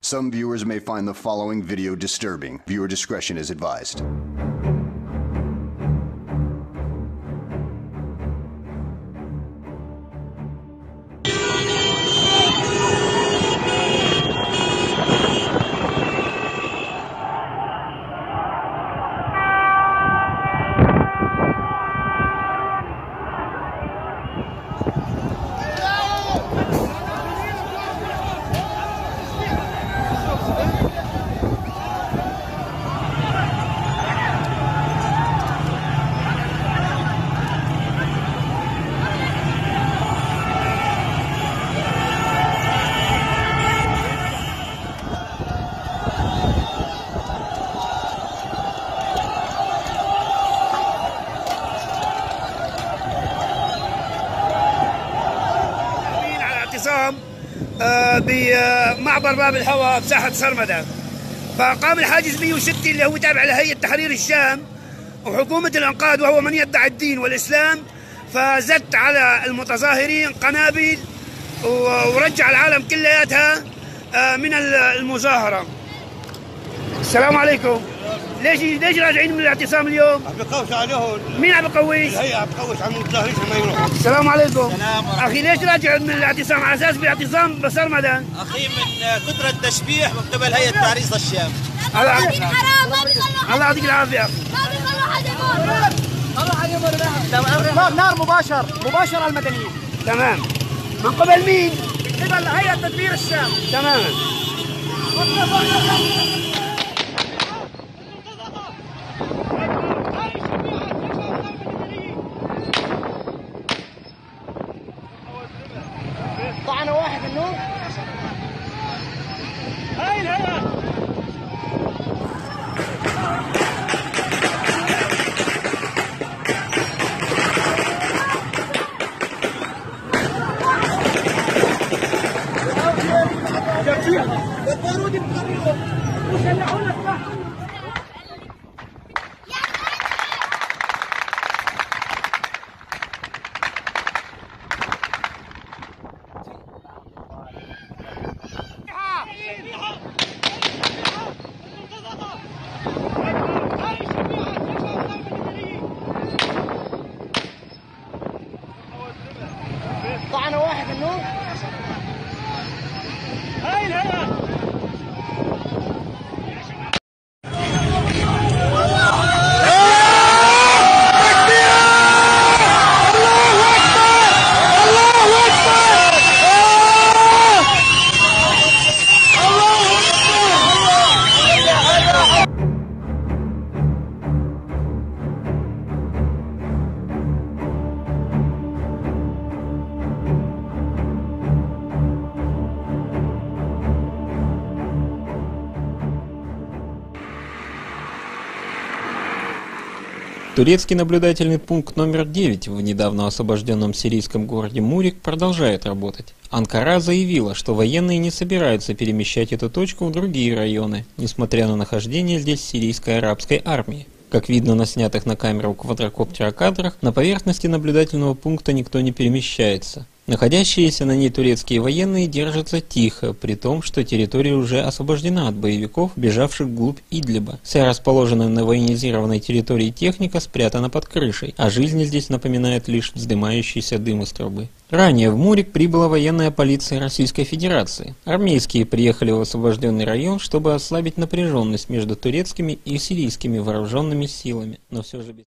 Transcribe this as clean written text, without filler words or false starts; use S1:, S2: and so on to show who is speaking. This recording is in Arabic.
S1: Some viewers may find the following video disturbing. Viewer discretion is advised.
S2: بمعبر باب الهواء بساحة سرمدة، فقام الحاجز 106 اللي هو تابع لهيئة تحرير الشام وحكومة الإنقاذ وهو من يدعي الدين والإسلام، فزت على المتظاهرين قنابل ورجع العالم كلياتها من المظاهرة. السلام عليكم. ليش راجعين من الاعتصام اليوم؟
S3: عم بقوش عليهم.
S2: مين عم بقوش؟
S3: الهيئة عم بقوش على المتظاهرين ما يروحوا.
S2: السلام عليكم. أخي ليش راجع من الاعتصام؟ على أساس باعتصام بسرمدة.
S4: أخي من كثرة التشبيح من قبل هيئة تحرير الشام.
S2: الله يعطيك العافية أخي.
S5: نار مباشر على المدنيين.
S2: تمام. من قبل مين؟
S5: من قبل هيئة تدبير الشام.
S2: تماما.
S5: طعنة واحد النور.
S2: هاي الهيئة.
S5: البارود بقريبه وشلعونا السلاح. طعنة واحد النور.
S2: هاي الهيئة.
S6: Турецкий наблюдательный пункт номер 9 в недавно освобожденном сирийском городе Мурик продолжает работать. Анкара заявила, что военные не собираются перемещать эту точку в другие районы, несмотря на нахождение здесь сирийской арабской армии. Как видно на снятых на камеру квадрокоптера кадрах, на поверхности наблюдательного пункта никто не перемещается. Находящиеся на ней турецкие военные держатся тихо, при том, что территория уже освобождена от боевиков, бежавших вглубь Идлиба. Вся расположенная на военизированной территории техника спрятана под крышей, а жизнь здесь напоминает лишь вздымающийся дым из трубы. Ранее в Мурик прибыла военная полиция Российской Федерации. Армейские приехали в освобожденный район, чтобы ослабить напряженность между турецкими и сирийскими вооруженными силами, но все же без...